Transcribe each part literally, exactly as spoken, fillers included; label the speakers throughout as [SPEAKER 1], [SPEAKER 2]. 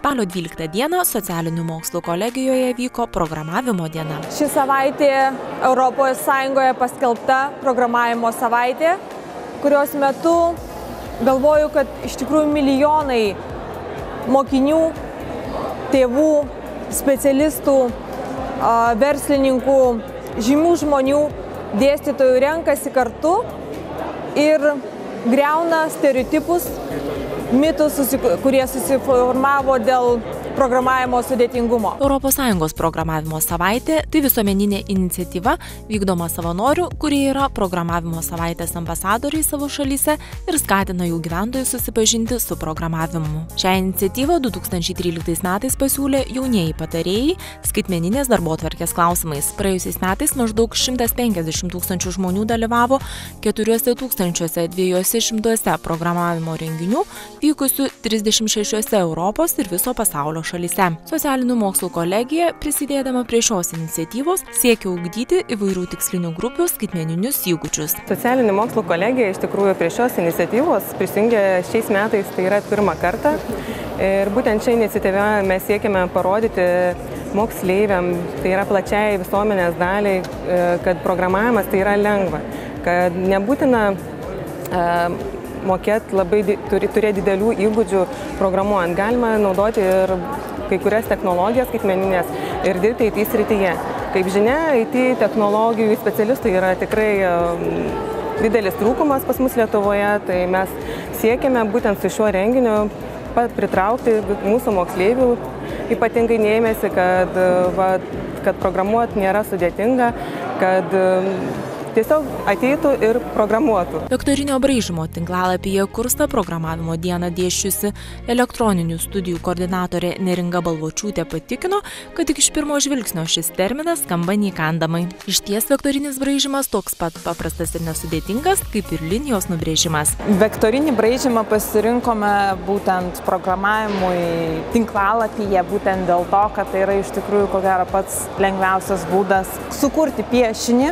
[SPEAKER 1] Spalio dvyliktą dieną Socialinių mokslų kolegijoje vyko programavimo diena.
[SPEAKER 2] Ši savaitė Europos Sąjungoje paskelbta programavimo savaitė, kurios metu galvoju, kad iš tikrųjų milijonai mokinių, tėvų, specialistų, verslininkų, žymių žmonių, dėstytojų renkasi kartu ir griauna stereotipus, mitus, kurie susiformavo dėl programavimo sudėtingumo.
[SPEAKER 1] Europos Sąjungos programavimo savaitė – tai visuomeninė iniciatyva vykdoma savanorių, kurie yra programavimo savaitės ambasadoriai savo šalyse ir skatina jų gyventojus susipažinti su programavimu. Šią iniciatyvą du tūkstančiai tryliktais metais pasiūlė jaunieji patarėjai skaitmeninės darbotvarkės klausimais. Praėjusiais metais maždaug šimtas penkiasdešimt tūkstančių žmonių dalyvavo keturiuose tūkstančiuose dviejuose šimtuose programavimo renginių vykusių trisdešimt šešiose Europos ir viso pasaulio šalyse. Socialinių mokslų kolegija, prisidėdama prie šios iniciatyvos, siekia ugdyti įvairių tikslinių grupių skaitmeninius įgūdžius.
[SPEAKER 3] Socialinių mokslų kolegija iš tikrųjų prie šios iniciatyvos prisijungė šiais metais, tai yra pirmą kartą. Ir būtent šią iniciatyvą mes siekiame parodyti moksleiviam, tai yra plačiai visuomenės daliai, kad programavimas tai yra lengva, kad nebūtina mokėti labai, turi, turėti didelių įgūdžių programuojant. Galima naudoti ir kai kurias technologijas skaitmeninės ir dirbti I T srityje. Kaip žinia, I T technologijų specialistų yra tikrai um, didelis trūkumas pas mus Lietuvoje, tai mes siekiame būtent su šiuo renginiu pritraukti mūsų moksleivių, ypatingai dėmesį, kad, va, kad programuoti nėra sudėtinga, kad um, tiesiog ateitų ir programuotų.
[SPEAKER 1] Vektorinio braižymo tinklalapyje Kursta programavimo dieną dėsčiusi elektroninių studijų koordinatorė Neringa Balvočiūtė patikino, kad tik iš pirmo žvilgsnio šis terminas skamba neįkandamai. Išties vektorinis braižymas toks pat paprastas ir nesudėtingas, kaip ir linijos nubrėžimas.
[SPEAKER 2] Vektorinį braižymą pasirinkome būtent programavimui tinklalapyje, būtent dėl to, kad tai yra iš tikrųjų ko gero pats lengviausias būdas sukurti piešinį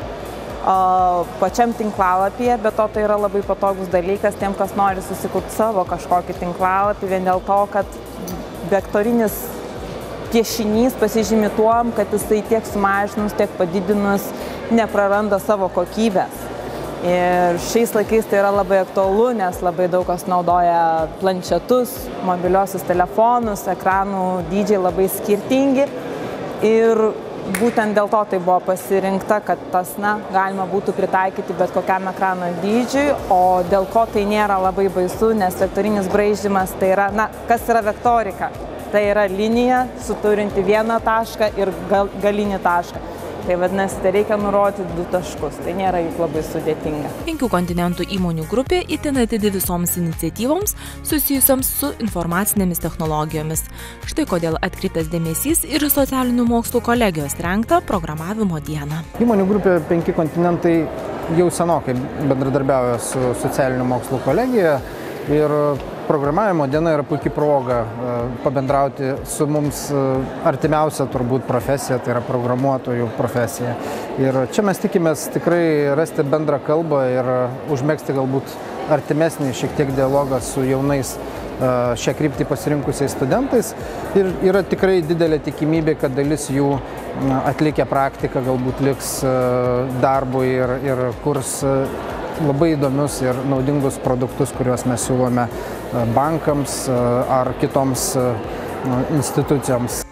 [SPEAKER 2] pačiam tinklalapyje, bet to tai yra labai patogus dalykas tiem, kas nori susikurti savo kažkokį tinklalapį, vien dėl to, kad vektorinis piešinys pasižymi tuom, kad jisai tiek sumažinus, tiek padidinus nepraranda savo kokybės. Ir šiais laikais tai yra labai aktualu, nes labai daug kas naudoja planšetus, mobiliosius telefonus, ekranų dydžiai labai skirtingi. Ir būtent dėl to tai buvo pasirinkta, kad tas, na, galima būtų pritaikyti bet kokiam ekrano dydžiui, o dėl ko tai nėra labai baisu, nes vektorinis braižymas tai yra, na, kas yra vektorika? Tai yra linija suturinti vieną tašką ir gal, galinį tašką. Tai vadinasi, tai reikia nurodyti du taškus, tai nėra juk labai sudėtinga.
[SPEAKER 1] Penkių kontinentų įmonių grupė itin atidi visoms iniciatyvoms susijusioms su informacinėmis technologijomis. Štai kodėl atkreiptas dėmesys ir Socialinių mokslų kolegijos rengtą programavimo dieną.
[SPEAKER 4] Įmonių grupė Penki kontinentai jau senokai bendradarbiauja su Socialinių mokslų kolegija ir programavimo diena yra puikiai proga pabendrauti su mums artimiausia turbūt profesija, tai yra programuotojų profesija. Ir čia mes tikimės tikrai rasti bendrą kalbą ir užmegzti galbūt artimesnį šiek tiek dialogą su jaunais šią kryptį pasirinkusiais studentais. Ir yra tikrai didelė tikimybė, kad dalis jų atlikę praktiką galbūt liks darbui ir, ir kurs labai įdomius ir naudingus produktus, kuriuos mes siūlome bankams ar kitoms institucijoms.